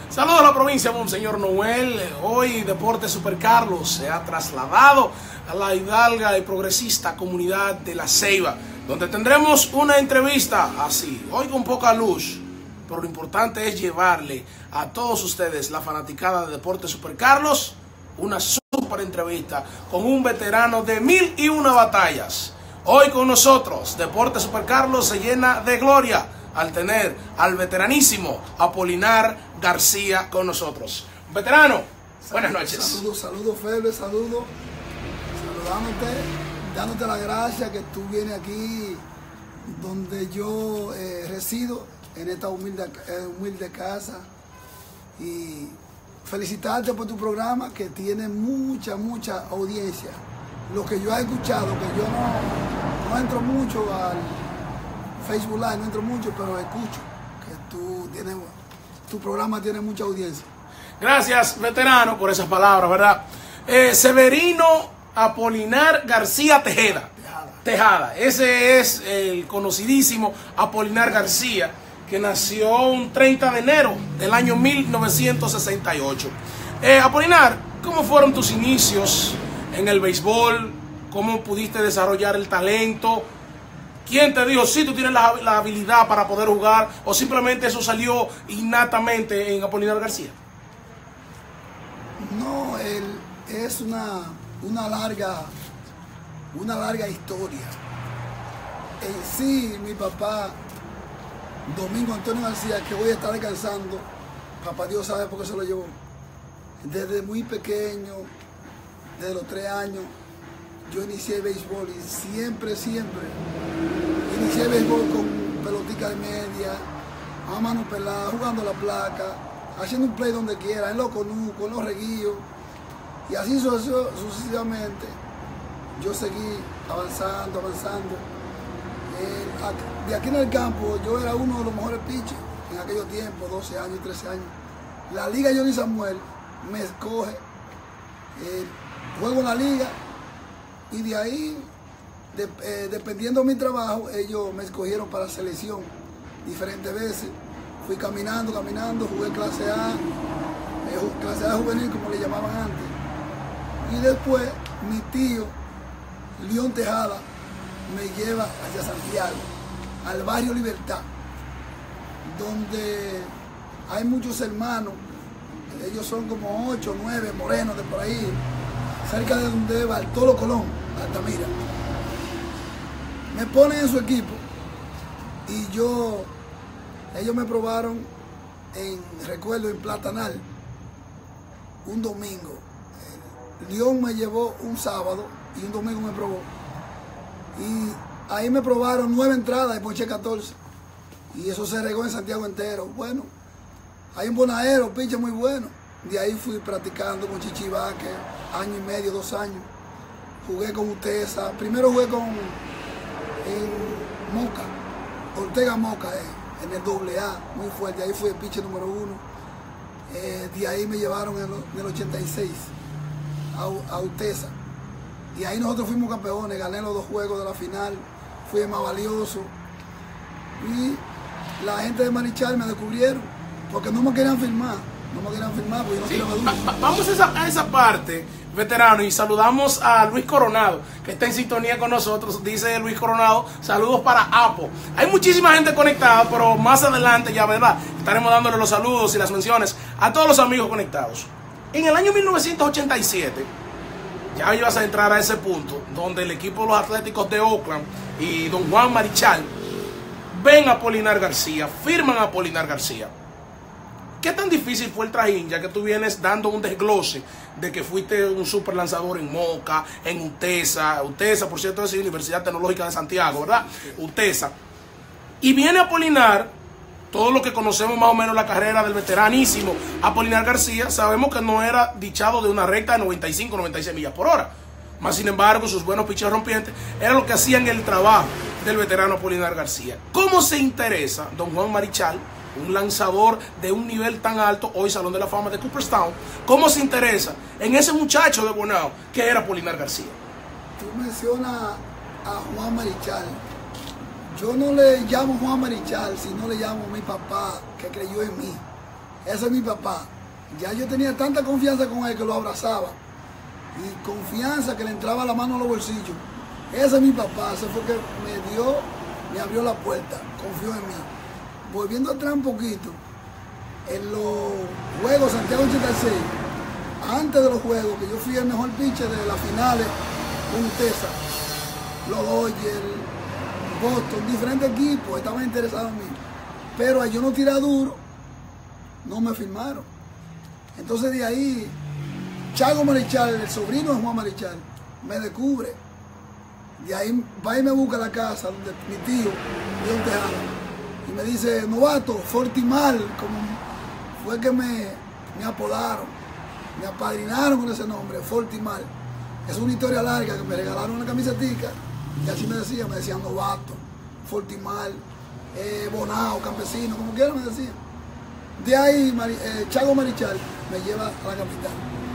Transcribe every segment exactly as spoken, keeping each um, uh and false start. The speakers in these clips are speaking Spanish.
Saludos a la provincia, Monseñor Noel. Hoy Deportes Super Carlos se ha trasladado a la hidalga y progresista comunidad de La Ceiba, donde tendremos una entrevista así, hoy con poca luz, pero lo importante es llevarle a todos ustedes, la fanaticada de Deportes Super Carlos, una super entrevista con un veterano de mil y una batallas. Hoy con nosotros, Deportes Super Carlos se llena de gloria al tener al veteranísimo Apolinar García con nosotros. Veterano, saludos, buenas noches. Saludos, saludos, Feble, saludos. Saludándote, dándote la gracia que tú vienes aquí donde yo eh, resido, en esta humilde, eh, humilde casa. Y felicitarte por tu programa que tiene mucha, mucha audiencia. Lo que yo he escuchado, que yo no, no entro mucho al Facebook Live, no entro mucho, pero escucho que tú tienes, tu programa tiene mucha audiencia. Gracias, veterano, por esas palabras, ¿verdad? Eh, Severino Apolinar García Tejeda. Tejada. Tejada. Ese es el conocidísimo Apolinar García, que nació un treinta de enero del año mil novecientos sesenta y ocho. Eh, Apolinar, ¿cómo fueron tus inicios en el béisbol? ¿Cómo pudiste desarrollar el talento? ¿Quién te dijo, sí, tú tienes la, la habilidad para poder jugar? ¿O simplemente eso salió innatamente en Apolinar García? No, él es una, una, larga, una larga historia. En sí, mi papá, Domingo Antonio García, que hoy está descansando, papá Dios sabe por qué se lo llevó. Desde muy pequeño, desde los tres años, yo inicié béisbol y siempre, siempre inicié béisbol con pelotica de media, a mano pelada, jugando la placa, haciendo un play donde quiera, en los conucos, en los reguillos, y así sucesivamente. Yo seguí avanzando, avanzando. Eh, de aquí en el campo, yo era uno de los mejores pitchers en aquellos tiempos, doce años, trece años. La liga Johnny Samuel me escoge, eh, juego en la liga, y de ahí, de, eh, dependiendo de mi trabajo, ellos me escogieron para selección diferentes veces. Fui caminando, caminando, jugué clase A, eh, clase A juvenil como le llamaban antes. Y después mi tío, León Tejada, me lleva hacia Santiago, al barrio Libertad, donde hay muchos hermanos, ellos son como ocho, nueve morenos de por ahí, cerca de donde Bartolo Colón, Altamira. Me ponen en su equipo y yo, ellos me probaron en, recuerdo, en Platanal, un domingo. León me llevó un sábado y un domingo me probó. Y ahí me probaron nueve entradas y ponché catorce. Y eso se regó en Santiago entero. Bueno, hay un Bonaero, pinche muy bueno. De ahí fui practicando con Chichivaque, año y medio, dos años. Jugué con Utesa. Primero jugué con en Moca, Ortega Moca, eh, en el doble A, muy fuerte. Ahí fui el pitcher número uno. Eh, de ahí me llevaron en, lo, en el ochenta y seis a, a Utesa. Y ahí nosotros fuimos campeones, gané los dos juegos de la final, fui el más valioso. Y la gente de Marichal me descubrieron, porque no me querían firmar, no me querían firmar porque yo no Sí, quiero va, va, vamos a esa, a esa parte, veterano, y saludamos a Luis Coronado, que está en sintonía con nosotros. Dice Luis Coronado, saludos para Apo. Hay muchísima gente conectada, pero más adelante ya, ¿verdad? Estaremos dándole los saludos y las menciones a todos los amigos conectados. En el año mil novecientos ochenta y siete, ya ibas a entrar a ese punto donde el equipo de los Atléticos de Oakland y don Juan Marichal ven a Apolinar García, firman a Apolinar García. ¿Qué tan difícil fue el trajín, ya que tú vienes dando un desglose de que fuiste un super lanzador en Moca, en Utesa? Utesa, por cierto, es la Universidad Tecnológica de Santiago, ¿verdad? Utesa. Y viene Apolinar, todo lo que conocemos más o menos la carrera del veteranísimo Apolinar García, sabemos que no era dichado de una recta de noventa y cinco, noventa y seis millas por hora. Más sin embargo, sus buenos pitchers rompientes era lo que hacían el trabajo del veterano Apolinar García. ¿Cómo se interesa don Juan Marichal, un lanzador de un nivel tan alto, hoy Salón de la Fama de Cooperstown, cómo se interesa en ese muchacho de Bonao que era Apolinar García? Tú mencionas a Juan Marichal. Yo no le llamo Juan Marichal, sino le llamo a mi papá, que creyó en mí. Ese es mi papá. Ya yo tenía tanta confianza con él que lo abrazaba. Y confianza que le entraba la mano a los bolsillos. Ese es mi papá. Ese fue que me dio, me abrió la puerta. Confió en mí. Volviendo atrás un poquito, en los Juegos Santiago ochenta y seis, antes de los Juegos, que yo fui el mejor pitcher de las finales con Tesa, los Dodgers, Boston, diferentes equipos estaban interesados en mí. Pero al yo no tirar duro, no me firmaron. Entonces de ahí, Chago Marichal, el sobrino de Juan Marichal, me descubre. De ahí va y me busca a la casa donde mi tío, León Tejada, y me dice, novato, Fortimal, como fue que me, me apodaron, me apadrinaron con ese nombre, Fortimal. Es una historia larga que me regalaron una camisetica y así me decían, me decían novato, Fortimal, eh, Bonao, campesino, como quieran me decían. De ahí Mari, eh, Chago Marichal me lleva a la capital.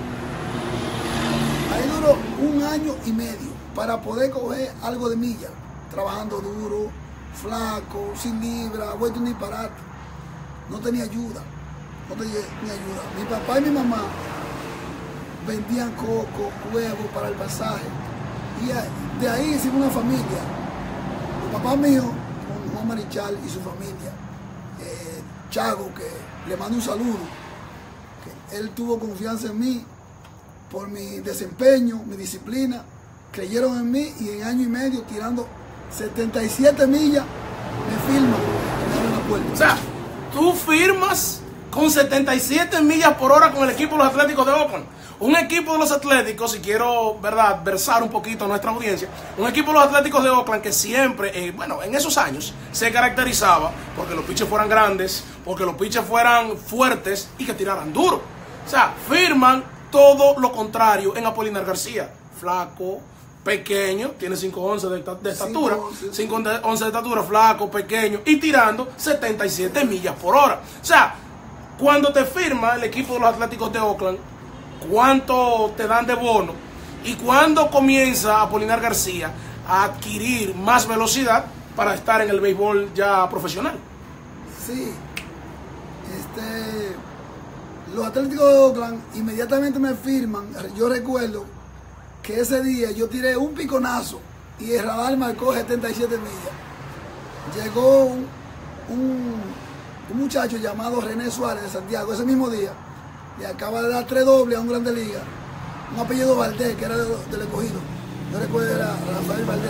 Ahí duró un año y medio para poder coger algo de milla, trabajando duro, flaco, sin libra, vuelto un disparate. No tenía ayuda, no tenía ni ayuda. Mi papá y mi mamá vendían coco, huevos para el pasaje. Y de ahí hicimos una familia. El papá mío, con Juan Marichal y su familia, eh, Chago, que le mando un saludo, que él tuvo confianza en mí por mi desempeño, mi disciplina, creyeron en mí y en año y medio tirando setenta y siete millas me firman y me abren la puerta. O sea, tú firmas con setenta y siete millas por hora con el equipo de los Atléticos de Oakland. Un equipo de los Atléticos, si quiero, verdad, versar un poquito a nuestra audiencia, un equipo de los Atléticos de Oakland que siempre, eh, bueno, en esos años se caracterizaba porque los pitchers fueran grandes, porque los pitchers fueran fuertes y que tiraran duro. O sea, firman todo lo contrario en Apolinar García. Flaco, pequeño, tiene cinco once de, de estatura, cinco once de estatura, flaco, pequeño y tirando setenta y siete millas por hora. O sea, cuando te firma el equipo de los Atléticos de Oakland, ¿cuánto te dan de bono? Y cuando comienza Apolinar García a adquirir más velocidad para estar en el béisbol ya profesional. Sí, este, los Atléticos de Oakland inmediatamente me firman. Yo recuerdo que ese día yo tiré un piconazo y el radar marcó setenta y siete millas. Llegó un, un, un muchacho llamado René Suárez de Santiago ese mismo día, le acaba de dar tres dobles a un Grande Liga, un apellido Valdés, que era de, del escogido. Yo recuerdo era Rafael Valdés.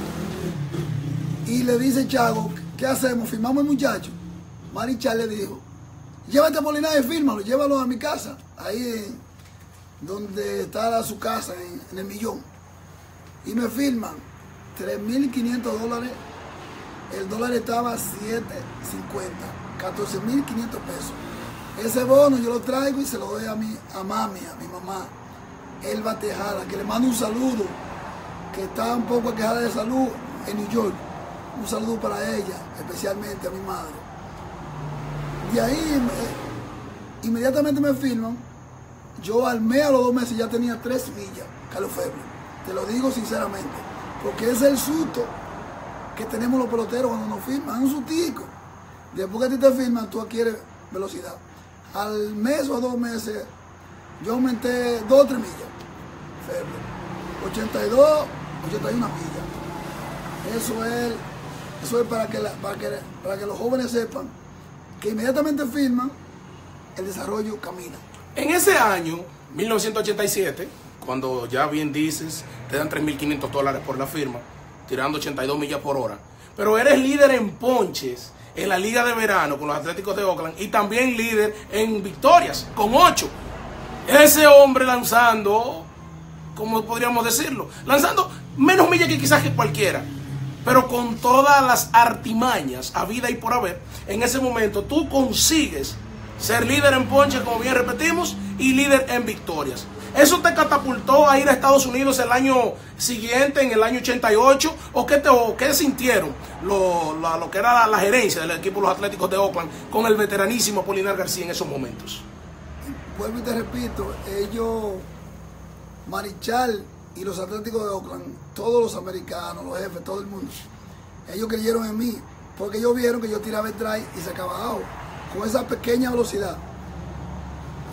Y le dice Chago, ¿qué hacemos? ¿Firmamos el muchacho? Marichal le dijo, llévate a Apolinar y fírmalo, llévalo a mi casa, ahí en, donde está su casa, en, en el Millón. Y me firman tres mil quinientos dólares, el dólar estaba a siete cincuenta, catorce mil quinientos pesos. Ese bono yo lo traigo y se lo doy a mi a mami, a mi mamá, Elba Tejada, que le mando un saludo, que está un poco quejada de salud en New York. Un saludo para ella, especialmente a mi madre. De ahí, me, inmediatamente me firman. Yo al mes, a los dos meses, ya tenía tres millas, Carlos Feble. Te lo digo sinceramente, porque ese es el susto que tenemos los peloteros cuando nos firman, un sustico. Después que a ti te firman, tú adquieres velocidad. Al mes o a dos meses, yo aumenté dos o tres millas, Feble. ochenta y dos, ochenta y una millas. Eso es, eso es para, que la, para, que, para que los jóvenes sepan que inmediatamente firman, el desarrollo camina. En ese año, mil novecientos ochenta y siete, cuando ya bien dices, te dan tres mil quinientos dólares por la firma, tirando ochenta y dos millas por hora, pero eres líder en ponches en la Liga de Verano con los Atléticos de Oakland y también líder en victorias, con ocho. Ese hombre lanzando, ¿cómo podríamos decirlo? Lanzando menos millas que quizás que cualquiera, pero con todas las artimañas a vida y por haber. En ese momento tú consigues ser líder en ponches, como bien repetimos, y líder en victorias. ¿Eso te catapultó a ir a Estados Unidos el año siguiente, en el año ochenta y ocho? ¿O qué, te, o qué sintieron lo, lo, lo que era la, la gerencia del equipo de los Atléticos de Oakland con el veteranísimo Apolinar García en esos momentos? Vuelvo y te repito, ellos, Marichal y los Atléticos de Oakland, todos los americanos, los jefes, todo el mundo, ellos creyeron en mí, porque ellos vieron que yo tiraba el drive y sacaba out con esa pequeña velocidad.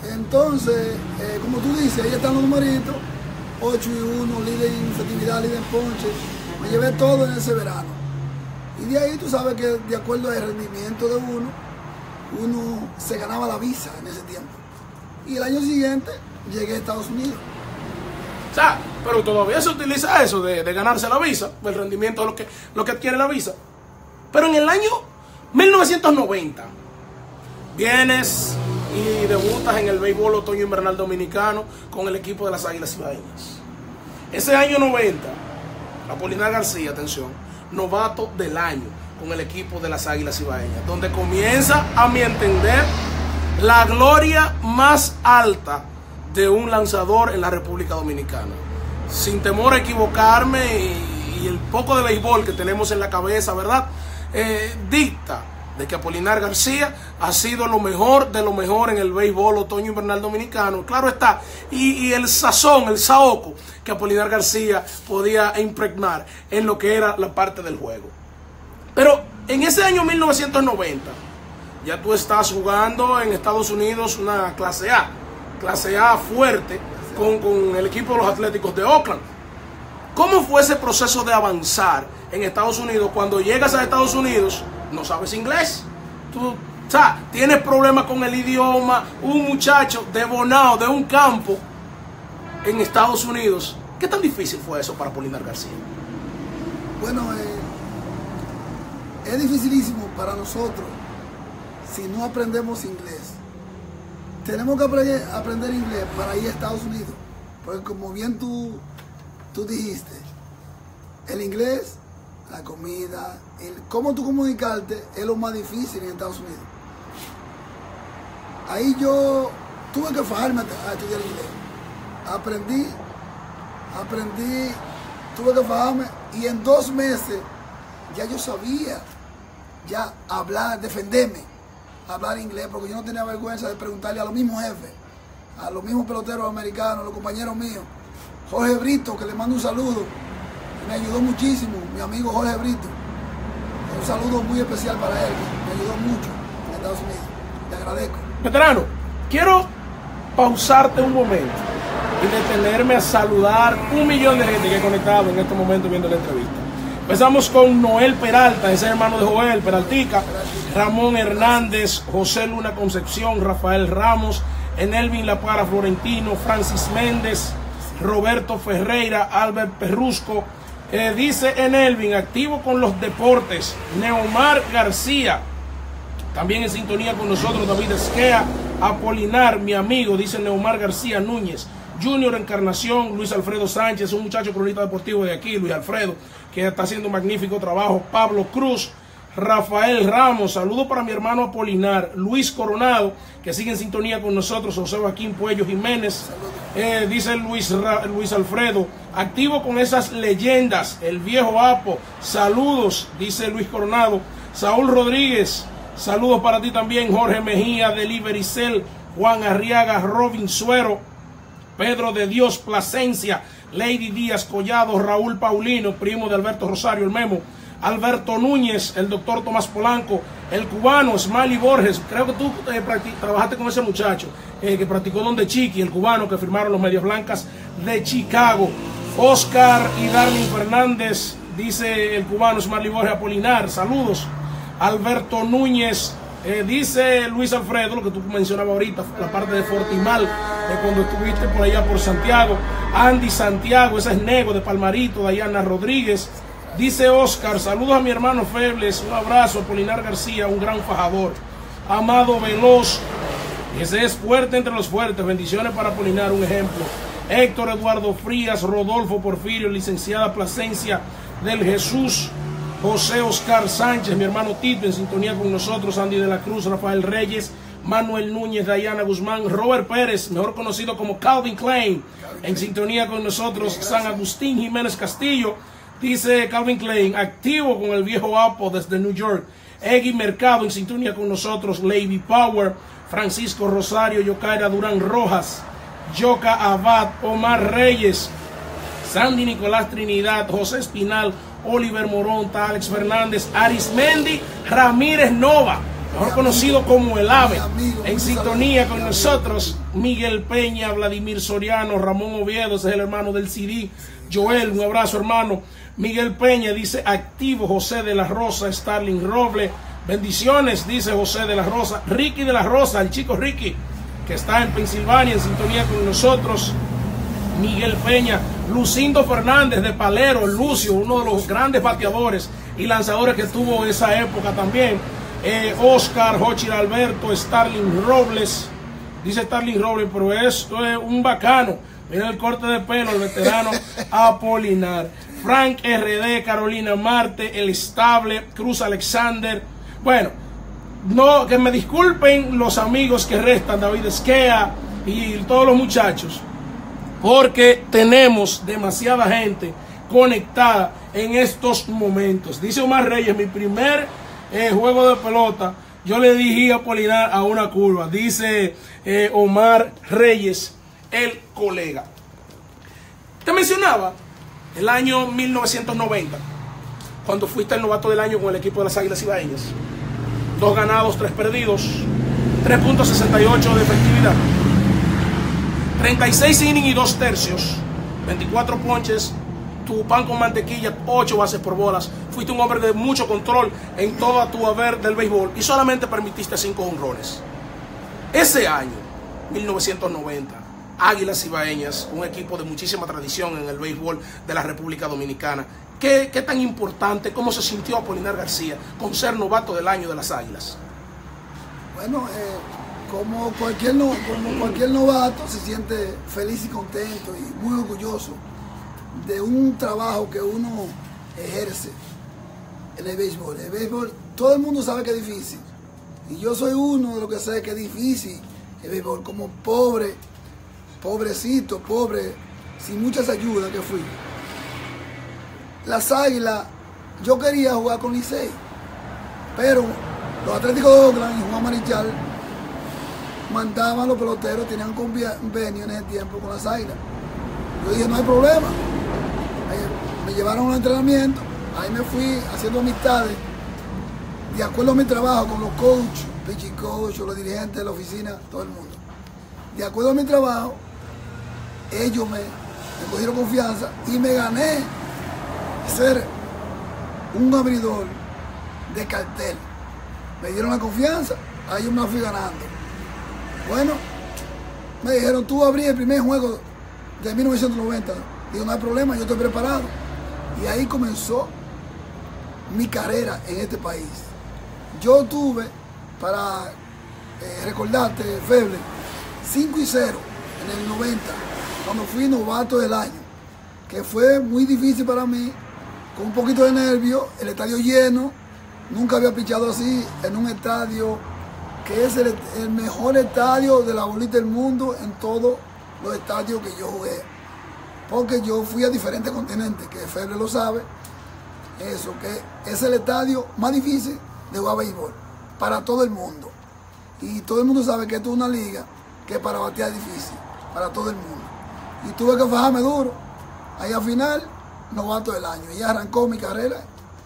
Entonces, eh, como tú dices, ahí están los numeritos, ocho y uno, líder en efectividad, líder en ponche. Me llevé todo en ese verano. Y de ahí tú sabes que de acuerdo al rendimiento de uno, uno se ganaba la visa en ese tiempo. Y el año siguiente llegué a Estados Unidos. O sea, pero todavía se utiliza eso de, de ganarse la visa, el rendimiento de lo que, lo que adquiere la visa. Pero en el año mil novecientos noventa, vienes y debutas en el béisbol otoño invernal dominicano con el equipo de las Águilas Ibaeñas. Ese año noventa, Apolinar García, atención, novato del año con el equipo de las Águilas Ibaeñas, donde comienza, a mi entender, la gloria más alta de un lanzador en la República Dominicana. Sin temor a equivocarme y, y el poco de béisbol que tenemos en la cabeza, ¿verdad? Eh, dicta de que Apolinar García ha sido lo mejor de lo mejor en el béisbol otoño invernal dominicano. Claro está, y, y el sazón, el saoco que Apolinar García podía impregnar en lo que era la parte del juego. Pero en ese año mil novecientos noventa, ya tú estás jugando en Estados Unidos una clase A, clase A fuerte, con, con el equipo de los Atléticos de Oakland. ¿Cómo fue ese proceso de avanzar en Estados Unidos? Cuando llegas a Estados Unidos, no sabes inglés. Tú, o sea, tienes problemas con el idioma. Un muchacho de Bonao, de un campo en Estados Unidos. ¿Qué tan difícil fue eso para Apolinar García? Bueno, eh, es dificilísimo para nosotros si no aprendemos inglés. Tenemos que aprender, aprender inglés para ir a Estados Unidos. Porque como bien tú, tú dijiste, el inglés, la comida, el cómo tú comunicarte es lo más difícil en Estados Unidos. Ahí yo tuve que fajarme a, a estudiar inglés. Aprendí, aprendí, tuve que fajarme y en dos meses ya yo sabía ya hablar, defenderme. Hablar inglés, porque yo no tenía vergüenza de preguntarle a los mismos jefes, a los mismos peloteros americanos, a los compañeros míos. Jorge Brito, que le mando un saludo, me ayudó muchísimo, mi amigo Jorge Brito. Un saludo muy especial para él, me ayudó mucho en Estados Unidos. Le agradezco. Veterano, quiero pausarte un momento y detenerme a saludar un millón de gente que ha conectado en este momento viendo la entrevista. Empezamos con Noel Peralta, ese hermano de Joel, Peraltica, Ramón Hernández, José Luna Concepción, Rafael Ramos, Enelvin La Para Florentino, Francis Méndez, Roberto Ferreira, Albert Perrusco. Eh, dice Enelvin, activo con los deportes, Neomar García, también en sintonía con nosotros, David Esquea, Apolinar, mi amigo, dice Neomar García Núñez, Junior Encarnación, Luis Alfredo Sánchez, un muchacho cronista deportivo de aquí, Luis Alfredo, que está haciendo un magnífico trabajo, Pablo Cruz, Rafael Ramos, saludo para mi hermano Apolinar, Luis Coronado, que sigue en sintonía con nosotros, José Joaquín Puello Jiménez, eh, dice Luis, Ra, Luis Alfredo, activo con esas leyendas, el viejo Apo, saludos, dice Luis Coronado, Saúl Rodríguez, saludos para ti también, Jorge Mejía, Delivery Cell, Juan Arriaga, Robin Suero, Pedro de Dios Plasencia, Lady Díaz Collado, Raúl Paulino, primo de Alberto Rosario, el Memo, Alberto Núñez, el doctor Tomás Polanco, el cubano Smiley Borges, creo que tú eh, trabajaste con ese muchacho eh, que practicó donde Chiqui, el cubano que firmaron los Medias Blancas de Chicago, Oscar y Darlene Fernández, dice el cubano Smiley Borges, Apolinar, saludos, Alberto Núñez, eh, dice Luis Alfredo, lo que tú mencionabas ahorita, la parte de Fortimal, eh, cuando estuviste por allá por Santiago, Andy Santiago, ese es Nego de Palmarito, Dayana Rodríguez, dice Oscar, saludos a mi hermano Febles, un abrazo, Apolinar García, un gran fajador, Amado Veloz, ese es fuerte entre los fuertes, bendiciones para Apolinar, un ejemplo, Héctor Eduardo Frías, Rodolfo Porfirio, licenciada Plasencia del Jesús, José Oscar Sánchez, mi hermano Tito, en sintonía con nosotros, Andy de la Cruz, Rafael Reyes, Manuel Núñez, Dayana Guzmán, Robert Pérez, mejor conocido como Calvin Klein, en sintonía con nosotros, San Agustín Jiménez Castillo, dice Calvin Klein, activo con el viejo Apo desde New York, Eggy Mercado, en sintonía con nosotros, Lady Power, Francisco Rosario, Yocaira Durán Rojas, Yoka Abad, Omar Reyes, Sandy Nicolás Trinidad, José Espinal, Oliver Moronta, Alex Fernández, Arismendi Ramírez Nova, mejor conocido como el AVE, amigo, en sintonía con nosotros. Miguel Peña, Vladimir Soriano, Ramón Oviedo, ese es el hermano del C D. Joel, un abrazo, hermano. Miguel Peña dice activo. José de la Rosa, Starling Roble, bendiciones, dice José de la Rosa. Ricky de la Rosa, el chico Ricky, que está en Pensilvania en sintonía con nosotros. Miguel Peña, Lucindo Fernández de Palero, Lucio, uno de los grandes bateadores y lanzadores que tuvo esa época también. Eh, Oscar, Jochir Alberto, Starling Robles, dice Starling Robles, pero esto es un bacano. Mira el corte de pelo, el veterano Apolinar. Frank R D, Carolina Marte, El Estable, Cruz Alexander. Bueno, no, que me disculpen los amigos que restan, David Esquea y todos los muchachos, porque tenemos demasiada gente conectada en estos momentos. Dice Omar Reyes, mi primer eh, juego de pelota, yo le dije a Apolinar a una curva. Dice eh, Omar Reyes, el colega. Te mencionaba el año mil novecientos noventa, cuando fuiste el novato del año con el equipo de las Águilas Ibaeñas. Dos ganados, tres perdidos, tres punto sesenta y ocho de efectividad, treinta y seis innings y dos tercios, veinticuatro ponches, tu pan con mantequilla, ocho bases por bolas. Fuiste un hombre de mucho control en toda tu haber del béisbol y solamente permitiste cinco honrones. Ese año, mil novecientos noventa, Águilas Ibaeñas, un equipo de muchísima tradición en el béisbol de la República Dominicana. ¿Qué, qué tan importante, cómo se sintió Apolinar García con ser novato del año de las Águilas? Bueno, eh, como, cualquier no, como cualquier novato se siente feliz y contento y muy orgulloso de un trabajo que uno ejerce en el béisbol. El béisbol, todo el mundo sabe que es difícil. Y yo soy uno de los que sabe que es difícil el béisbol, como pobre, pobrecito, pobre, sin muchas ayudas que fui. Las Águilas, yo quería jugar con Licey, pero los Atléticos de Oakland y Juan Marichal mandaban los peloteros, tenían convenio en ese tiempo con las Águilas. Yo dije, no hay problema. Me llevaron a un entrenamiento, ahí me fui haciendo amistades, de acuerdo a mi trabajo con los coaches, pitching coach, los dirigentes de la oficina, todo el mundo. De acuerdo a mi trabajo, ellos me, me cogieron confianza y me gané ser un abridor de cartel. Me dieron la confianza, ahí yo me fui ganando. Bueno, me dijeron, tú abrí el primer juego de mil novecientos noventa. Digo, no hay problema, yo estoy preparado. Y ahí comenzó mi carrera en este país. Yo tuve, para eh, recordarte, Feble, cinco y cero en el noventa, cuando fui novato del año, que fue muy difícil para mí, con un poquito de nervio, el estadio lleno. Nunca había pichado así en un estadio que es el, el mejor estadio de la bolita del mundo en todos los estadios que yo jugué. Porque yo fui a diferentes continentes, que Feble lo sabe, eso, que es el estadio más difícil de jugar béisbol para todo el mundo. Y todo el mundo sabe que esto es una liga que para batear es difícil, para todo el mundo. Y tuve que fajarme duro. Ahí al final, novato del año. Y ya arrancó mi carrera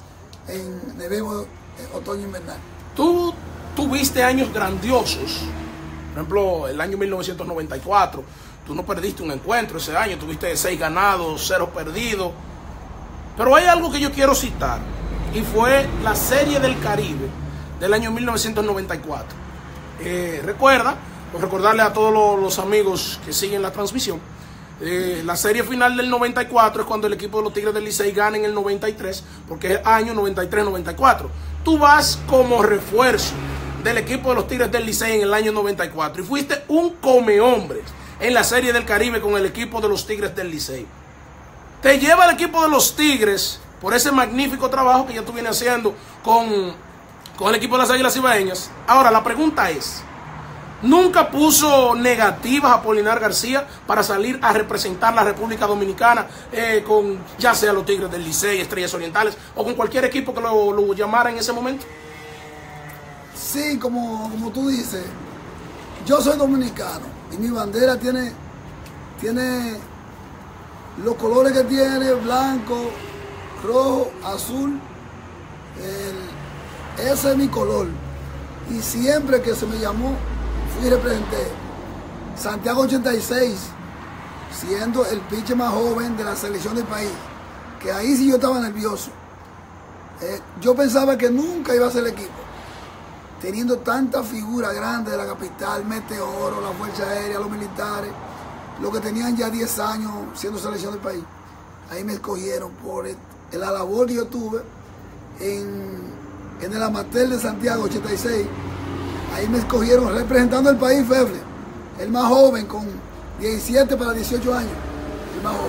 en el béisbol otoño-invernal. Tú tuviste años grandiosos. Por ejemplo, el año mil novecientos noventa y cuatro. Tú no perdiste un encuentro ese año, tuviste seis ganados, cero perdidos. Pero hay algo que yo quiero citar, y fue la Serie del Caribe del año mil novecientos noventa y cuatro. Eh, recuerda, por recordarle a todos los, los amigos que siguen la transmisión, eh, la serie final del noventa y cuatro es cuando el equipo de los Tigres del Licey gana en el noventa y tres, porque es el año noventa y tres noventa y cuatro. Tú vas como refuerzo del equipo de los Tigres del Licey en el año noventa y cuatro y fuiste un come hombres en la Serie del Caribe con el equipo de los Tigres del Licey. Te lleva el equipo de los Tigres por ese magnífico trabajo que ya tú vienes haciendo con, con el equipo de las Águilas Ibaeñas. Ahora, la pregunta es, ¿nunca puso negativas a Apolinar García para salir a representar la República Dominicana eh, con ya sea los Tigres del Licey, Estrellas Orientales o con cualquier equipo que lo, lo llamara en ese momento? Sí, como, como tú dices, yo soy dominicano y mi bandera tiene, tiene los colores que tiene, blanco, rojo, azul. El, ese es mi color. Y siempre que se me llamó, fui y representé. Santiago ochenta y seis, siendo el pitcher más joven de la selección del país, que ahí sí yo estaba nervioso. Eh, yo pensaba que nunca iba a ser el equipo, teniendo tantas figuras grandes de la capital, Meteoro, la Fuerza Aérea, los militares, los que tenían ya diez años siendo selección del país. Ahí me escogieron por el, la labor que yo tuve en, en el amateur de Santiago ochenta y seis. Ahí me escogieron representando el país, Feble, el más joven, con diecisiete para dieciocho años, el más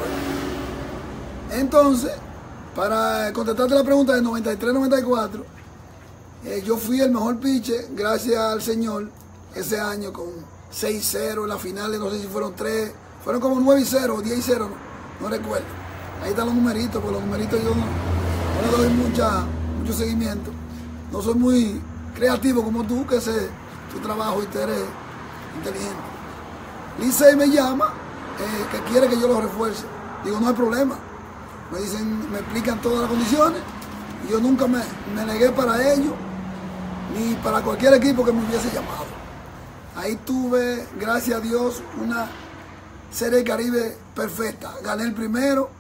joven. Entonces, para contestarte la pregunta de noventa y tres noventa y cuatro, eh, yo fui el mejor pitcher, gracias al Señor, ese año con seis cero en la final, no sé si fueron tres, fueron como nueve cero, diez cero, no, no recuerdo. Ahí están los numeritos, porque los numeritos yo no, no le doy mucha, mucho seguimiento. No soy muy creativo como tú, que sé tu trabajo y tú eres inteligente. Licey me llama, eh, que quiere que yo lo refuerce. Digo, no hay problema. Me dicen, me explican todas las condiciones. Y yo nunca me, me negué para ellos, ni para cualquier equipo que me hubiese llamado. Ahí tuve, gracias a Dios, una Serie del Caribe perfecta. Gané el primero,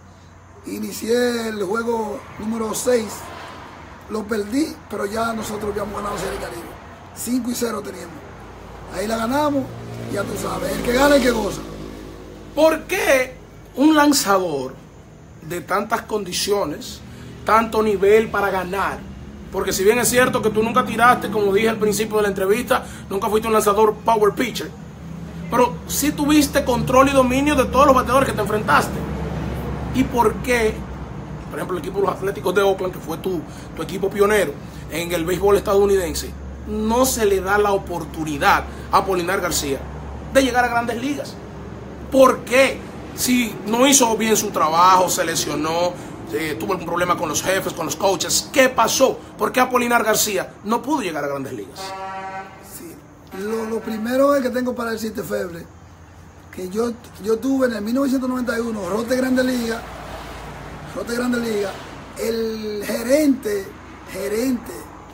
inicié el juego número seis, lo perdí, pero ya nosotros habíamos ganado la Serie del Caribe. cinco y cero teníamos. Ahí la ganamos, ya tú sabes, el que gana el que goza. ¿Por qué un lanzador de tantas condiciones, tanto nivel para ganar? Porque si bien es cierto que tú nunca tiraste, como dije al principio de la entrevista, nunca fuiste un lanzador power pitcher, pero sí tuviste control y dominio de todos los bateadores que te enfrentaste. ¿Y por qué, por ejemplo, el equipo de los Atléticos de Oakland, que fue tu, tu equipo pionero en el béisbol estadounidense, no se le da la oportunidad a Apolinar García de llegar a Grandes Ligas? ¿Por qué? Si no hizo bien su trabajo, se lesionó, eh, tuvo algún problema con los jefes, con los coaches, ¿qué pasó? ¿Por qué Apolinar García no pudo llegar a Grandes Ligas? Sí. Lo, lo primero es que tengo para decirte, Feble, que yo, yo tuve en el mil novecientos noventa y uno, Rote Grandes Ligas, Rote Grandes Ligas, el gerente, gerente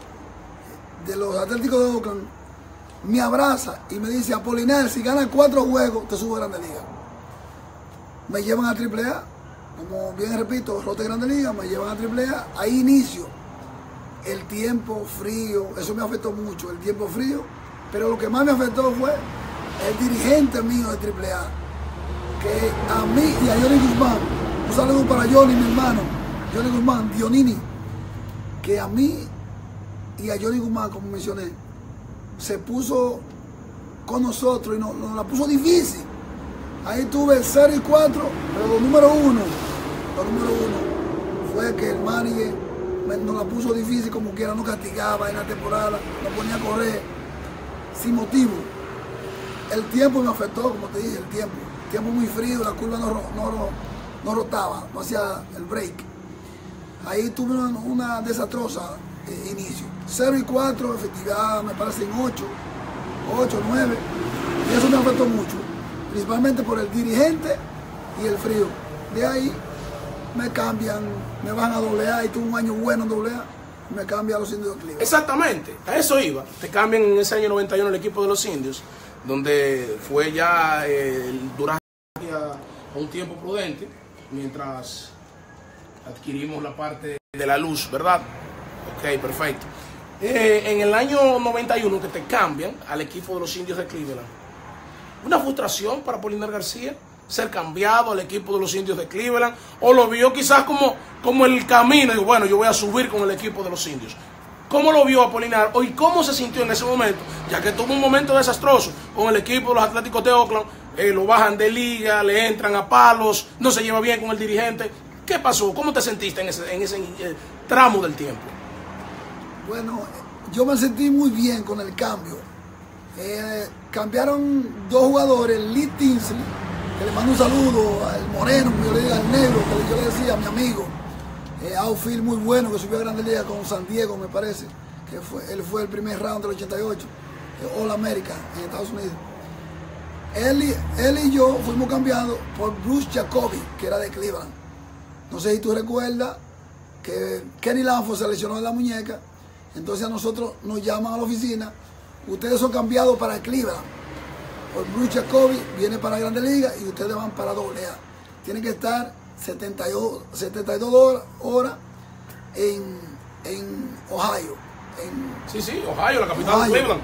de los Atléticos de Oakland me abraza y me dice, Apolinar, si ganas cuatro juegos, te subo a Grandes Ligas. Me llevan a triple A, como bien repito, Rote Grandes Ligas, me llevan a triple A, ahí inicio. El tiempo frío, eso me afectó mucho, el tiempo frío, pero lo que más me afectó fue el dirigente mío de triple A, que a mí y a Johnny Guzmán, un saludo para Johnny, mi hermano, Johnny Guzmán, Dionini, que a mí y a Johnny Guzmán, como mencioné, se puso con nosotros y nos, nos la puso difícil. Ahí tuve cero y cuatro, pero lo número uno, lo número uno fue que el manager nos la puso difícil, como quiera, nos castigaba en la temporada, nos ponía a correr sin motivo. El tiempo me afectó, como te dije, el tiempo. El tiempo muy frío, la curva no, no, no rotaba, no hacía el break. Ahí tuve una, una desastrosa eh, inicio. cero y cuatro, efectividad me parece en ocho, ocho, nueve, y eso me afectó mucho, principalmente por el dirigente y el frío. De ahí me cambian, me van a doble A y tuve un año bueno en doble A, me cambian a los Indios de Cleveland. Exactamente, a eso iba. Te cambian en ese año noventa y uno el equipo de los Indios, donde fue ya eh, durante a un tiempo prudente, mientras adquirimos la parte de la luz, ¿verdad? Ok, perfecto. Eh, en el año noventa y uno que te cambian al equipo de los Indios de Cleveland, una frustración para Apolinar García ser cambiado al equipo de los Indios de Cleveland, o lo vio quizás como, como el camino, y bueno, yo voy a subir con el equipo de los Indios. ¿Cómo lo vio Apolinar? ¿Y cómo se sintió en ese momento? Ya que tuvo un momento desastroso con el equipo de los Atléticos de Oakland, eh, lo bajan de liga, le entran a palos, no se lleva bien con el dirigente. ¿Qué pasó? ¿Cómo te sentiste en ese, en ese eh, tramo del tiempo? Bueno, yo me sentí muy bien con el cambio. Eh, cambiaron dos jugadores, Lee Tinsley, que le mando un saludo al moreno, yo le digo al negro, que yo le decía a mi amigo, eh, outfield muy bueno, que subió a Grandes Ligas con San Diego, me parece, que fue, él fue el primer round del ochenta y ocho, eh, All America en Estados Unidos. Él y, él y yo fuimos cambiados por Bruce Jacoby, que era de Cleveland. No sé si tú recuerdas que Kenny Lanford se lesionó de la muñeca, entonces a nosotros nos llaman a la oficina ustedes son cambiados para Cleveland. Por Bruce Jacoby viene para Grandes Ligas y ustedes van para doble A. Tienen que estar setenta y dos, setenta y dos horas, horas en, en Ohio. En Sí, sí, Ohio, la capital Ohio. de Cleveland.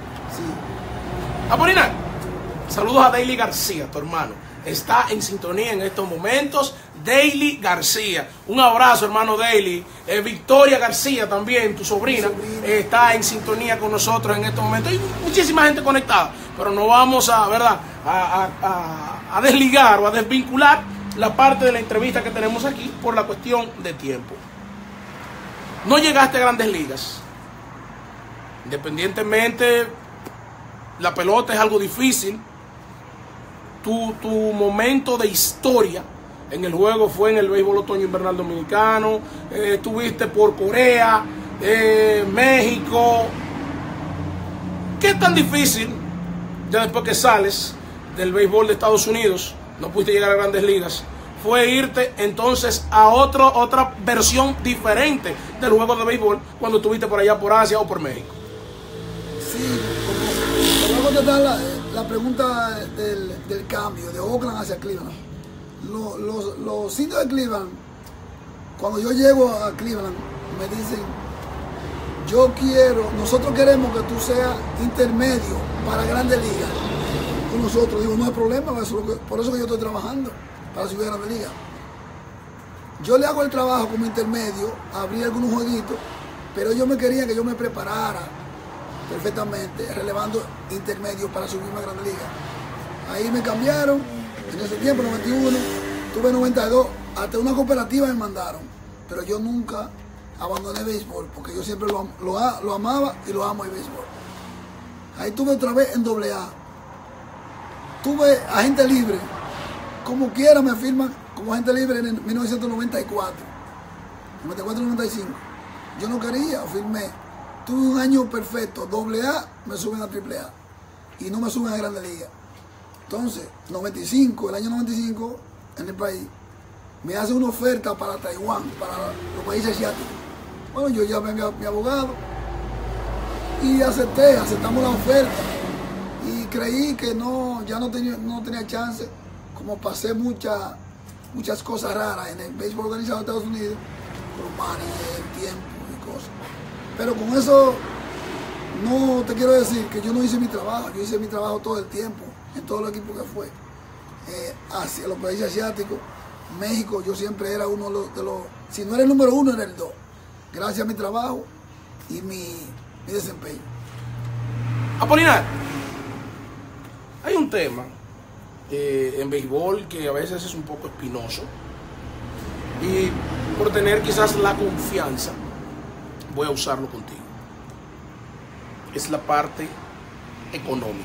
Sí. Apolinar, saludos a Daily García, tu hermano. Está en sintonía en estos momentos. Daily García. Un abrazo, hermano Daily. Eh, Victoria García también, tu sobrina, sobrina. eh, está en sintonía con nosotros en estos momentos. Hay muchísima gente conectada, pero no vamos a, ¿verdad? A, a, a, a desligar o a desvincular la parte de la entrevista que tenemos aquí por la cuestión de tiempo. No llegaste a Grandes Ligas. Independientemente, la pelota es algo difícil. Tu, tu momento de historia en el juego fue en el béisbol otoño invernal dominicano. Eh, estuviste por Corea, eh, México. ¿Qué tan difícil, ya después que sales del béisbol de Estados Unidos, no pudiste llegar a Grandes Ligas, fue irte entonces a otro, otra versión diferente del juego de béisbol cuando estuviste por allá por Asia o por México? Sí, como te voy a contestar la, la pregunta del, del cambio de Oakland hacia Cleveland. Los, los, los indios de Cleveland, cuando yo llego a Cleveland, me dicen, yo quiero, nosotros queremos que tú seas intermedio para Grandes Ligas con nosotros. Digo, no hay problema, eso es lo que, por eso que yo estoy trabajando para subir a Grandes Ligas. Yo le hago el trabajo como intermedio, abrí algunos jueguitos, pero ellos me querían que yo me preparara perfectamente, relevando intermedio para subirme a Grandes Ligas. Ahí me cambiaron, en ese tiempo, noventa y uno, tuve noventa y dos, hasta una cooperativa me mandaron, pero yo nunca abandoné el béisbol, porque yo siempre lo, lo, lo amaba y lo amo el béisbol. Ahí tuve otra vez en doble A. Tuve agente libre, como quiera me firman como agente libre en mil novecientos noventa y cuatro, noventa y cuatro noventa y cinco. Yo no quería, firmé. Tuve un año perfecto, doble A, me suben a triple A y no me suben a Grandes Ligas. Entonces, noventa y cinco, el año noventa y cinco, en el país, me hace una oferta para Taiwán, para los países asiáticos. Bueno, yo llamé a mi, mi abogado y acepté, aceptamos la oferta y creí que no, ya no tenía, no tenía chance, como pasé mucha, muchas cosas raras en el béisbol organizado de Estados Unidos, con manager, tiempo y cosas. Pero con eso no te quiero decir que yo no hice mi trabajo, yo hice mi trabajo todo el tiempo, en todo el equipo que fue. Eh, hacia los países asiáticos, México, yo siempre era uno de los, de los, si no era el número uno, era el dos. Gracias a mi trabajo y mi, mi desempeño. Apolinar, hay un tema eh, en béisbol que a veces es un poco espinoso y por tener quizás la confianza voy a usarlo contigo. Es la parte económica.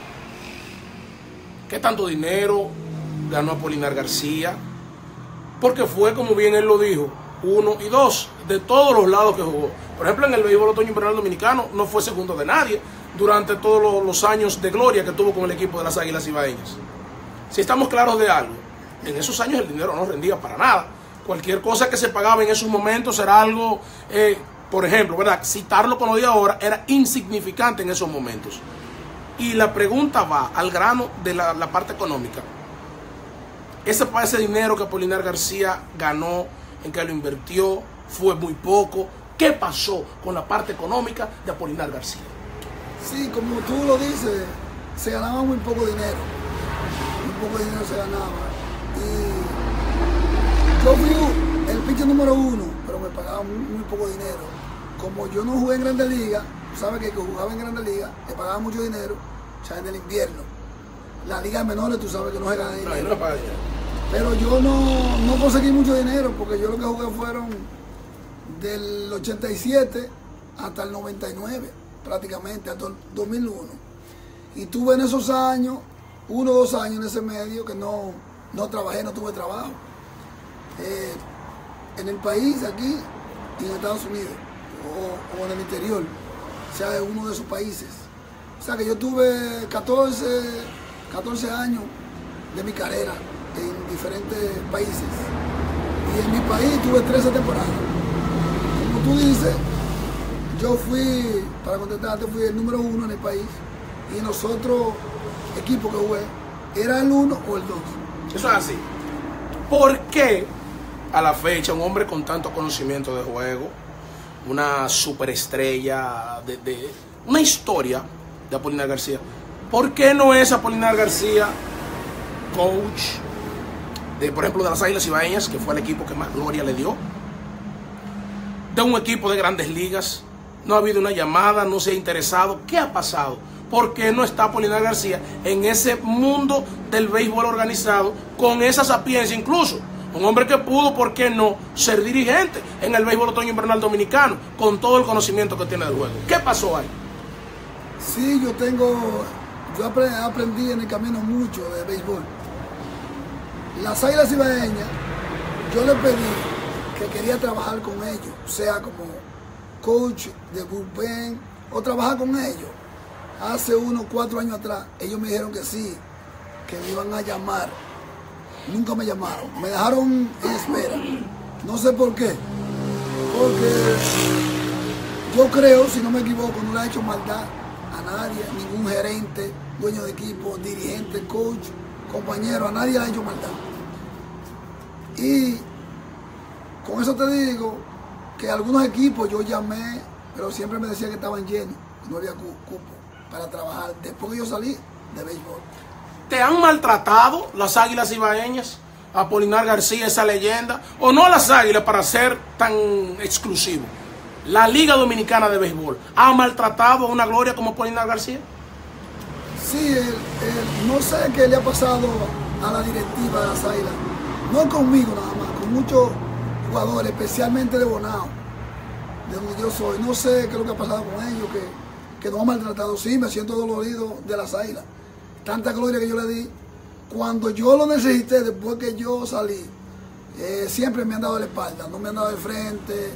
¿Qué tanto dinero ganó Apolinar García? Porque fue, como bien él lo dijo, uno y dos de todos los lados que jugó. Por ejemplo, en el béisbol otoño invernal dominicano no fue segundo de nadie durante todos los, los años de gloria que tuvo con el equipo de las Águilas Ibaeñas. Si estamos claros de algo, en esos años el dinero no rendía para nada. Cualquier cosa que se pagaba en esos momentos era algo, eh, por ejemplo, ¿verdad? Citarlo con lo de ahora era insignificante en esos momentos. Y la pregunta va al grano de la, la parte económica. Ese, ese dinero que Apolinar García ganó, en que lo invirtió, fue muy poco. ¿Qué pasó con la parte económica de Apolinar García? Sí, como tú lo dices, se ganaba muy poco dinero. Muy poco dinero se ganaba. Y yo fui el pitcher número uno, pero me pagaban muy, muy poco dinero. Como yo no jugué en Grandes Ligas, sabes que el que jugaba en Grandes Ligas le pagaban mucho dinero, o sea, en el invierno. Las ligas menores, tú sabes que no se gana dinero. No, no paga dinero. Pero yo no, no conseguí mucho dinero porque yo lo que jugué fueron del ochenta y siete hasta el noventa y nueve, prácticamente, hasta el dos mil uno. Y tuve en esos años, uno o dos años en ese medio que no, no trabajé, no tuve trabajo. Eh, en el país, aquí, y en Estados Unidos, o, o en el interior, o sea, en uno de esos países. O sea que yo tuve catorce, catorce años de mi carrera en diferentes países. Y en mi país tuve trece temporadas. Como tú dices, yo fui, para contestarte, fui el número uno en el país. Y nosotros, equipo que jugué, era el uno o el dos. Eso es así. ¿Por qué a la fecha un hombre con tanto conocimiento de juego, una superestrella, de, de una historia de Apolinar García, por qué no es Apolinar García coach de, por ejemplo, de las Águilas Ibaeñas, que fue el equipo que más gloria le dio, de un equipo de Grandes Ligas? No ha habido una llamada, no se ha interesado. ¿Qué ha pasado? ¿Por qué no está Apolinar García en ese mundo del béisbol organizado con esa sapiencia? Incluso un hombre que pudo, ¿por qué no?, ser dirigente en el béisbol otoño invernal dominicano, con todo el conocimiento que tiene del juego. ¿Qué pasó ahí? Sí, yo tengo, yo aprendí en el camino mucho de béisbol. Las Águilas Ibaeñas, yo les pedí que quería trabajar con ellos, sea como coach de bullpen o trabajar con ellos. Hace unos cuatro años atrás, ellos me dijeron que sí, que me iban a llamar. Nunca me llamaron, me dejaron en espera. No sé por qué. Porque yo creo, si no me equivoco, no le ha hecho maldad a nadie, ningún gerente, dueño de equipo, dirigente, coach, compañero, a nadie le ha hecho maldad. Y con eso te digo que algunos equipos yo llamé, pero siempre me decían que estaban llenos, no había cupo para trabajar después que yo salí de béisbol. ¿Te han maltratado las Águilas Ibaeñas, Apolinar García, esa leyenda? ¿O no las Águilas, para ser tan exclusivo? ¿La Liga Dominicana de Béisbol ha maltratado a una gloria como Apolinar García? Sí, el, el, no sé qué le ha pasado a la directiva de las Águilas. No conmigo nada más, con muchos jugadores, especialmente de Bonao, de donde yo soy. No sé qué es lo que ha pasado con ellos, que, que nos han maltratado. Sí, me siento dolorido de las Águilas. Tanta gloria que yo le di. Cuando yo lo necesité, después que yo salí, eh, siempre me han dado la espalda, no me han dado de frente.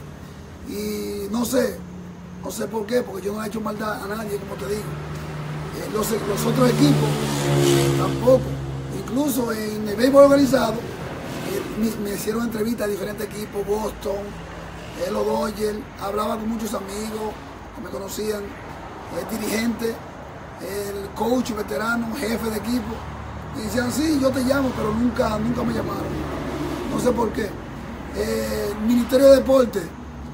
Y no sé, no sé por qué, porque yo no he hecho maldad a nadie, como te digo. Eh, los, los otros equipos, tampoco. Incluso en el béisbol organizado, eh, me, me hicieron entrevistas a diferentes equipos, Boston, eh, los Dodgers, hablaba con muchos amigos que me conocían, eh, dirigentes, el coach veterano, jefe de equipo, y decían, sí, yo te llamo, pero nunca, nunca me llamaron. No sé por qué. Eh, el Ministerio de Deportes,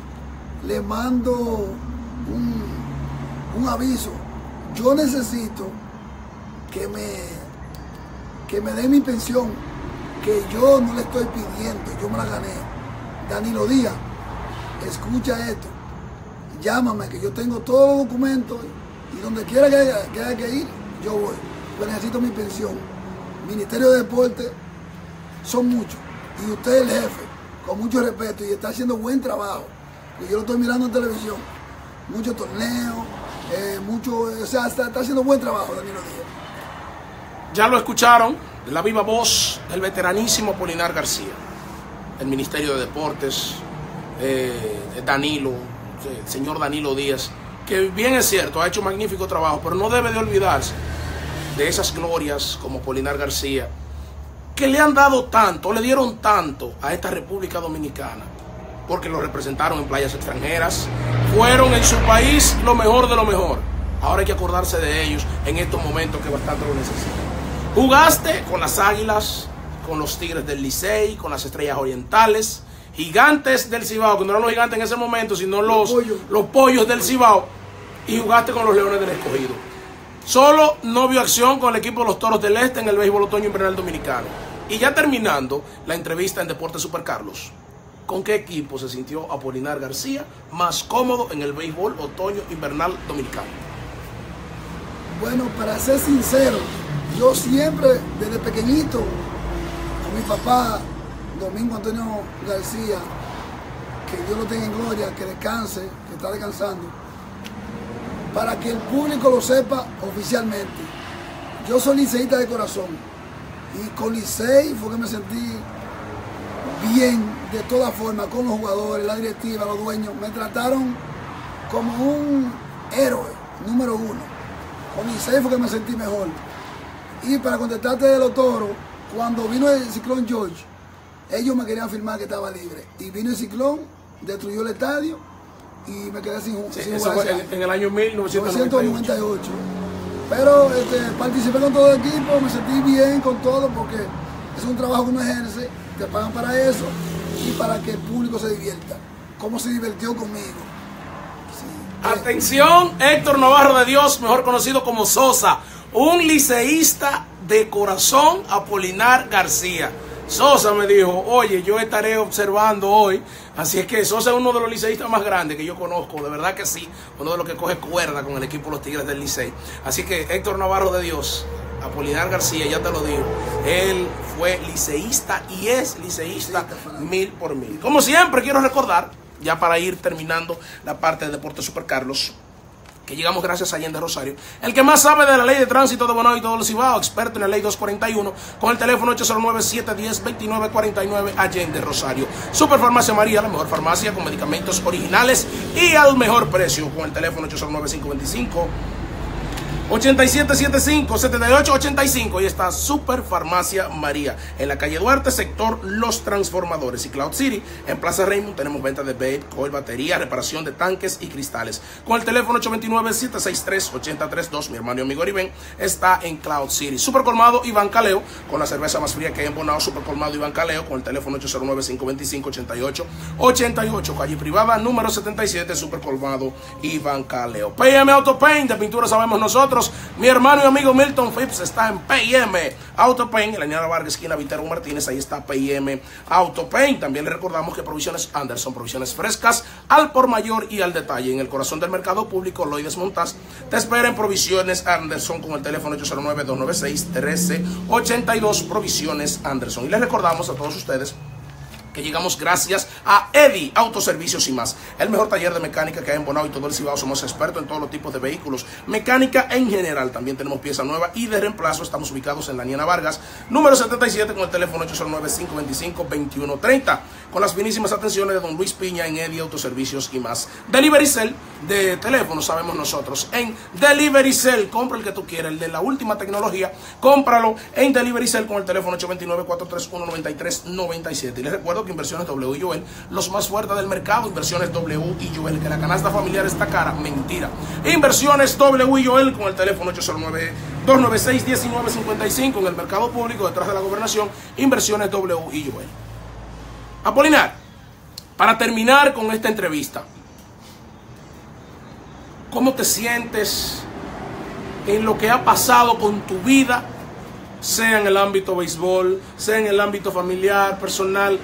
le mando un, un aviso. Yo necesito que me, que me den mi pensión, que yo no le estoy pidiendo, yo me la gané. Danilo Díaz, escucha esto, llámame, que yo tengo todos los documentos. Y donde quiera que haya, que haya que ir, yo voy. Yo necesito mi pensión. Ministerio de Deportes son muchos. Y usted es el jefe, con mucho respeto, y está haciendo buen trabajo. Porque yo lo estoy mirando en televisión. Muchos torneos, eh, mucho, o sea, está, está haciendo buen trabajo Danilo Díaz. Ya lo escucharon, de la viva voz del veteranísimo Apolinar García. El Ministerio de Deportes, eh, Danilo, el señor Danilo Díaz, que bien es cierto, ha hecho un magnífico trabajo, pero no debe de olvidarse de esas glorias como Apolinar García, que le han dado tanto, le dieron tanto a esta República Dominicana, porque lo representaron en playas extranjeras, fueron en su país lo mejor de lo mejor. Ahora hay que acordarse de ellos en estos momentos que bastante lo necesitan. Jugaste con las Águilas, con los Tigres del Licey, con las Estrellas Orientales, Gigantes del Cibao, que no eran los gigantes en ese momento, sino los, los, pollos. los pollos del Cibao. Y jugaste con los Leones del Escogido. Solo no vio acción con el equipo de los Toros del Este en el béisbol otoño invernal dominicano. Y ya terminando la entrevista en Deportes Super Carlos, ¿con qué equipo se sintió Apolinar García más cómodo en el béisbol otoño invernal dominicano? Bueno, para ser sincero, yo siempre, desde pequeñito, a mi papá, Domingo Antonio García, que Dios lo tenga en gloria, que descanse, que está descansando, para que el público lo sepa oficialmente. Yo soy liceísta de corazón y con Licey fue que me sentí bien de todas formas, con los jugadores, la directiva, los dueños. Me trataron como un héroe número uno. Con Licey fue que me sentí mejor. Y para contestarte de los Toros, cuando vino el ciclón George, ellos me querían firmar que estaba libre. Y vino el ciclón, destruyó el estadio y me quedé sin, Sí, sin eso jugar fue ese en, año. en el año mil novecientos noventa y ocho. Pero este, participé con todo el equipo, me sentí bien con todo porque es un trabajo que uno ejerce, te pagan para eso y para que el público se divierta. ¿Cómo se divirtió conmigo? Sí. Atención, Héctor Navarro de Dios, mejor conocido como Sosa, un liceísta de corazón, Apolinar García. Sosa me dijo, oye, yo estaré observando hoy, así es que Sosa es uno de los liceístas más grandes que yo conozco, de verdad que sí, uno de los que coge cuerda con el equipo de los Tigres del Licey. Así que Héctor Navarro de Dios, Apolinar García, ya te lo digo, él fue liceísta y es liceísta mil por mil. Como siempre, quiero recordar, ya para ir terminando la parte de Deportes Super Carlos, que llegamos gracias a Allende Rosario, el que más sabe de la ley de tránsito de Bonao y todo el Cibao, experto en la ley doscientos cuarenta y uno, con el teléfono ocho cero nueve, siete uno cero, dos nueve cuatro nueve, Allende Rosario. Superfarmacia María, la mejor farmacia con medicamentos originales y al mejor precio, con el teléfono ocho cero nueve, cinco dos cinco, ocho siete siete cinco, siete ocho ocho cinco. Y está Super Farmacia María en la calle Duarte, sector Los Transformadores. Y Cloud City en Plaza Raymond tenemos venta de vape, coil, batería, reparación de tanques y cristales. Con el teléfono ocho dos nueve, siete seis tres, ocho cero tres dos. Mi hermano y amigo Oriben está en Cloud City. Super Colmado Iván Caleo, con la cerveza más fría que hay en Bonao. Super Colmado Iván Caleo con el teléfono ocho cero nueve, cinco dos cinco, ocho ocho ocho ocho. Calle privada número setenta y siete, Super Colmado Iván Caleo. P M Auto Paint, de pintura sabemos nosotros. Mi hermano y amigo Milton Phipps está en P M Auto Paint, en la Ñara Vargas, esquina Viterbo Martínez. Ahí está P M Auto Paint. También le recordamos que Provisiones Anderson, provisiones frescas al por mayor y al detalle. En el corazón del mercado público, Loides Montas te espera en Provisiones Anderson con el teléfono ocho cero nueve, dos nueve seis, uno tres ocho dos. Provisiones Anderson. Y les recordamos a todos ustedes que llegamos gracias a Eddie Autoservicios y más, el mejor taller de mecánica que hay en Bonao y todo el Cibao. Somos expertos en todos los tipos de vehículos, mecánica en general. También tenemos pieza nueva y de reemplazo. Estamos ubicados en la Niena Vargas, número setenta y siete, con el teléfono ocho cero nueve, cinco dos cinco, dos uno tres cero, con las finísimas atenciones de don Luis Piña en Eddie Autoservicios y más. Delivery Cell de teléfono, sabemos nosotros, en Delivery Cell. Compra el que tú quieras, el de la última tecnología, cómpralo en Delivery Cell con el teléfono ocho dos nueve, cuatro tres uno, nueve tres nueve siete. Y les recuerdo que Inversiones W y Joel, los más fuertes del mercado. Inversiones W y Joel, que la canasta familiar está cara, mentira. Inversiones W y Joel con el teléfono ocho cero nueve, dos nueve seis, uno nueve cinco cinco, en el mercado público detrás de la gobernación. Inversiones W y Joel. Apolinar, para terminar con esta entrevista, ¿cómo te sientes en lo que ha pasado con tu vida, sea en el ámbito béisbol, sea en el ámbito familiar, personal?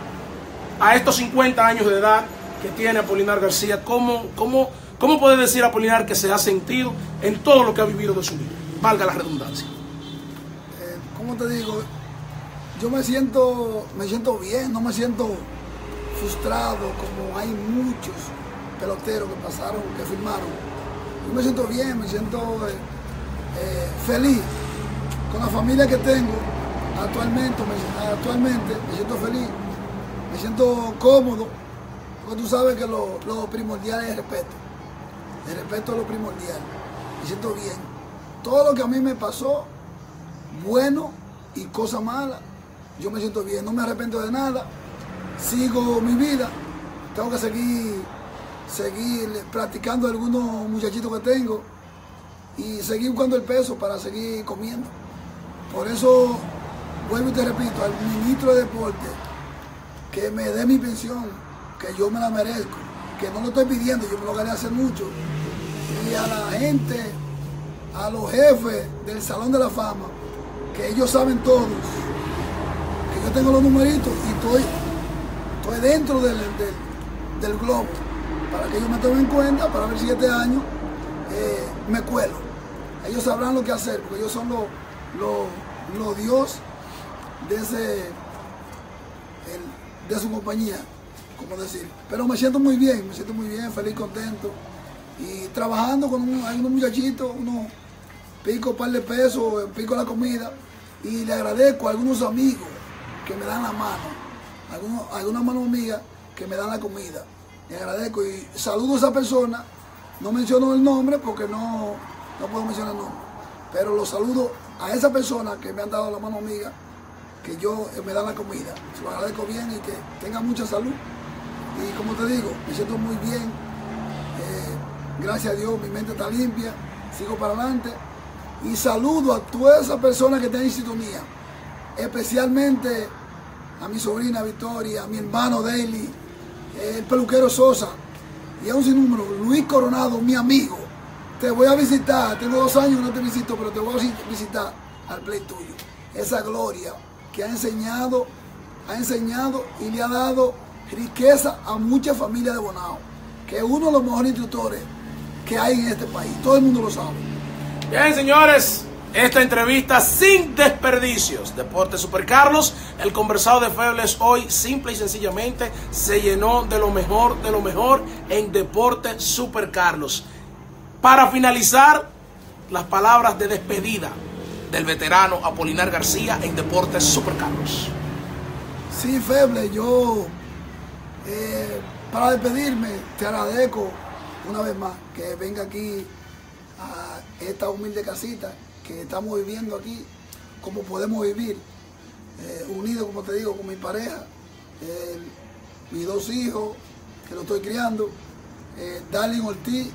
A estos cincuenta años de edad que tiene Apolinar García, ¿cómo, cómo, cómo puede decir Apolinar que se ha sentido en todo lo que ha vivido de su vida? Valga la redundancia. Eh, ¿Cómo te digo? Yo me siento, me siento bien, no me siento frustrado como hay muchos peloteros que pasaron, que firmaron. Yo me siento bien, me siento eh, eh, feliz con la familia que tengo actualmente, me, actualmente me siento feliz. Me siento cómodo, porque tú sabes que lo, lo primordial es el respeto. El respeto es lo primordial. Me siento bien. Todo lo que a mí me pasó, bueno y cosas malas, yo me siento bien. No me arrepiento de nada. Sigo mi vida. Tengo que seguir, seguir practicando algunos muchachitos que tengo y seguir buscando el peso para seguir comiendo. Por eso, vuelvo y te repito, al ministro de Deporte, que me dé mi pensión, que yo me la merezco, que no lo estoy pidiendo, yo me lo gané hace mucho. Y a la gente, a los jefes del Salón de la Fama, que ellos saben todos, que yo tengo los numeritos y estoy, estoy dentro del, del, del globo, para que ellos me tomen en cuenta, para ver si este año eh, me cuelo. Ellos sabrán lo que hacer, porque ellos son los lo, lo dios de ese... El, de su compañía, como decir. Pero me siento muy bien, me siento muy bien, feliz, contento. Y trabajando con un, algunos muchachitos, unos pico par de pesos, pico la comida. Y le agradezco a algunos amigos que me dan la mano, algunos, algunas manos amigas que me dan la comida. Le agradezco y saludo a esa persona. No menciono el nombre porque no, no puedo mencionar el nombre. Pero lo saludo a esa persona que me han dado la mano amiga, que yo eh, me dan la comida. Se lo agradezco bien y que tenga mucha salud. Y como te digo, me siento muy bien gracias a Dios, mi mente está limpia, sigo para adelante. Y saludo a todas esas personas que están en sintonía, especialmente a mi sobrina Victoria, a mi hermano Daily, el peluquero Sosa, y a un sinnúmero, Luis Coronado, mi amigo. Te voy a visitar, tengo dos años que no te visito, pero te voy a visitar al play tuyo. Esa gloria que ha enseñado, ha enseñado y le ha dado riqueza a muchas familias de Bonao, que es uno de los mejores instructores que hay en este país, todo el mundo lo sabe. Bien, señores, esta entrevista sin desperdicios. Deporte Super Carlos, el conversado de Febles hoy simple y sencillamente se llenó de lo mejor, de lo mejor en Deporte Super Carlos. Para finalizar, las palabras de despedida del veterano Apolinar García en Deporte Super Carlos. Sí, Feble, yo eh, para despedirme te agradezco una vez más que venga aquí a esta humilde casita que estamos viviendo aquí, como podemos vivir, eh, unidos, como te digo, con mi pareja, eh, mis dos hijos, que lo estoy criando, eh, Darling Ortiz,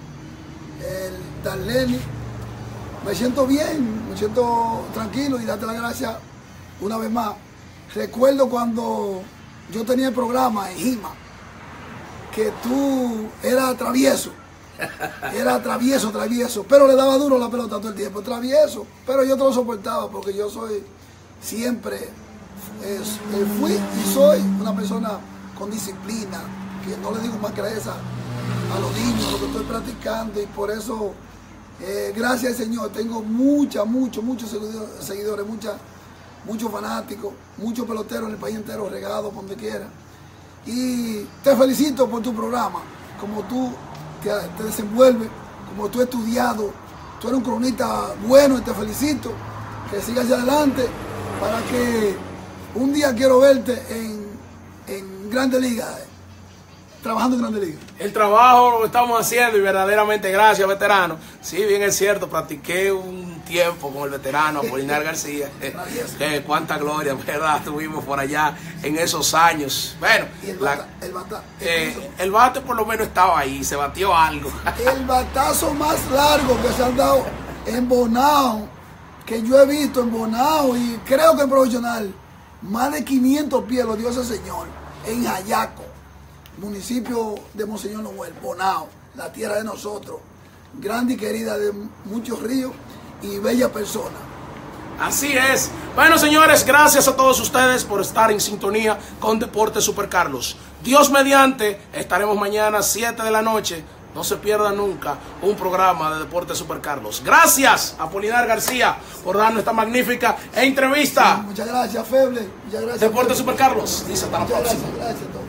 el Darlene. Me siento bien, me siento tranquilo y darte las gracias una vez más. Recuerdo cuando yo tenía el programa en Jima, que tú eras travieso. Era travieso, travieso, pero le daba duro la pelota todo el tiempo, travieso, pero yo te lo soportaba porque yo soy siempre, eh, fui y soy una persona con disciplina, que no le digo más que esa a los niños, lo que estoy practicando, y por eso, eh, gracias al Señor, tengo mucha, muchos, muchos seguidores, mucha, muchos fanáticos, muchos peloteros en el país entero, regados por donde quiera, y te felicito por tu programa, como tú Te, te desenvuelve, como tú has estudiado, tú eres un cronista bueno y te felicito, que sigas hacia adelante para que un día quiero verte en, en Grandes Ligas, eh, trabajando en Grandes Ligas. El trabajo lo estamos haciendo y verdaderamente gracias, veterano. Sí, bien es cierto, practiqué un tiempo con el veterano Apolinar García. eh, cuánta gloria, verdad, tuvimos por allá en esos años. Bueno, y el, la, bata, el, bata, el, eh, el bate por lo menos estaba ahí, se batió algo. El batazo más largo que se han dado en Bonao, que yo he visto en Bonao y creo que en profesional, más de quinientos pies lo dio ese señor en Jayaco, municipio de Monseñor Noel, Bonao, la tierra de nosotros, grande y querida de muchos ríos y bella persona. Así es. Bueno, señores, gracias a todos ustedes por estar en sintonía con Deporte Super Carlos. Dios mediante, estaremos mañana a siete de la noche. No se pierda nunca un programa de Deporte Super Carlos. Gracias a Apolinar García por darnos esta magnífica entrevista. Sí, muchas gracias, Feble. Muchas gracias, Deporte Feble. Super Carlos. Dice hasta la Muchas próxima. Gracias, gracias a todos.